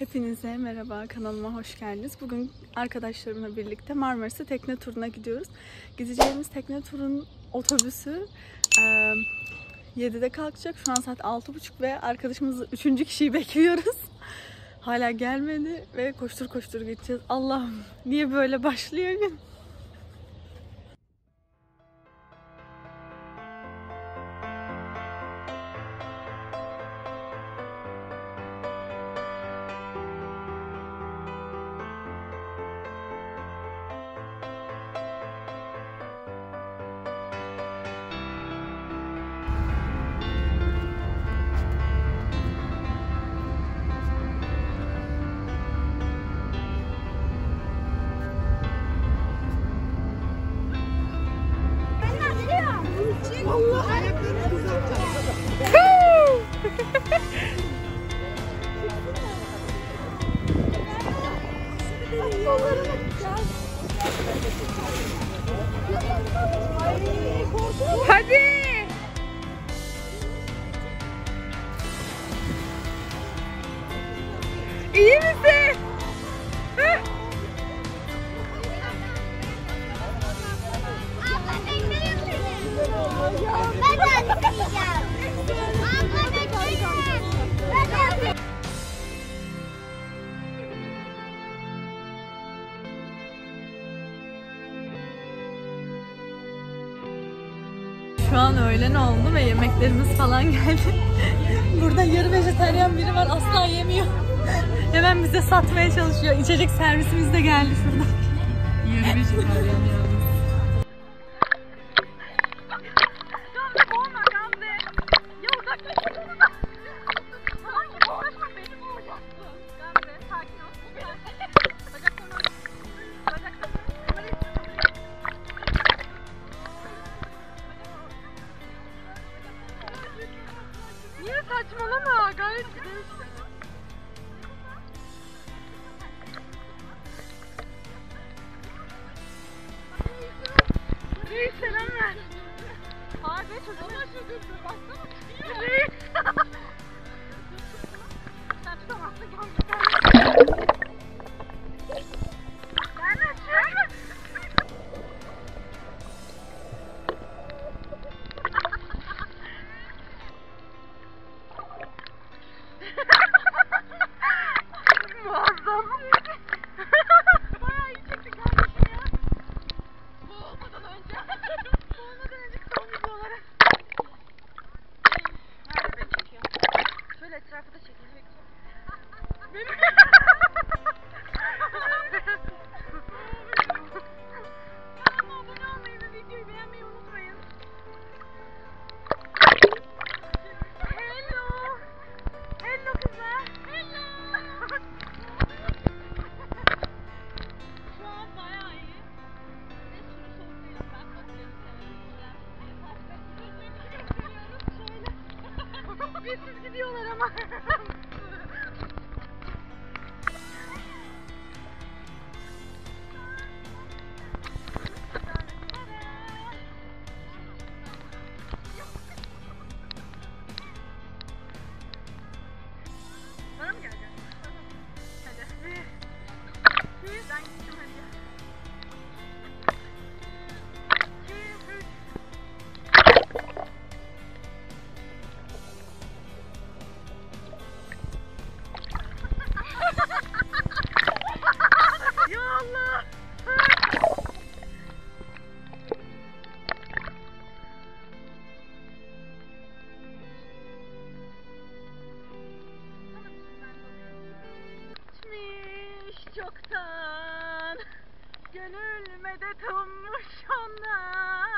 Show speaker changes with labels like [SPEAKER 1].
[SPEAKER 1] Hepinize merhaba, kanalıma hoş geldiniz. Bugün arkadaşlarımla birlikte Marmaris'e tekne turuna gidiyoruz. Gideceğimiz tekne turun otobüsü 7'de kalkacak. Şu an saat 6.30 ve arkadaşımızı 3. kişiyi bekliyoruz. Hala gelmedi ve koştur koştur gideceğiz. Allah'ım, niye böyle başlıyor gün?
[SPEAKER 2] Hadi. İyi misin?
[SPEAKER 1] Şu an öğlen oldu ve yemeklerimiz falan geldi. Burada yarı vejetaryen biri var, asla yemiyor. Hemen bize satmaya çalışıyor. İçecek servisimiz de geldi şurada. Yarı vejetaryen yalnız.
[SPEAKER 2] Niye saçmalama? Gayet güzel. Reis selam ver. Abi çocuğuma şükürdü. Baksana. Reis. Sen tutamazsın. Ben açıyorum. Muazzam. Bayağı iyi çektin kardeşim ya. Boğulmadan önce. Boğulmadan önce son videoları. Nerede ben çekiyorum? Şöyle etrafı da çekecek. Benim. Kanalıma abone olmayı ve videoyu beğenmeyi unutmayın. Hello. Hello kızlar. Hello. Şu an bayağı iyi. Ve sürü soğukluyor. Ben bakıyorum severim. Birsiz gidiyorlar ama. Bana mı geleceksin? Hadi. Ben gittim hadi. 2, 3. Ya Allah. Çoktan gönül medet ummuş ondan.